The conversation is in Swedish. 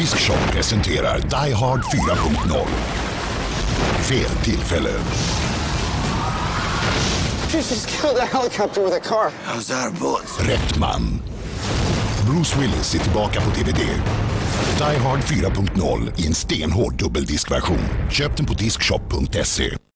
Discshop presenterar Die Hard 4.0. Fel tillfälle. You just killed a helicopter with a car. How's that a bullet? Rätt man. Bruce Willis är tillbaka på DVD. Die Hard 4.0 i en stenhård dubbeldiskversion. Köp den på discshop.se.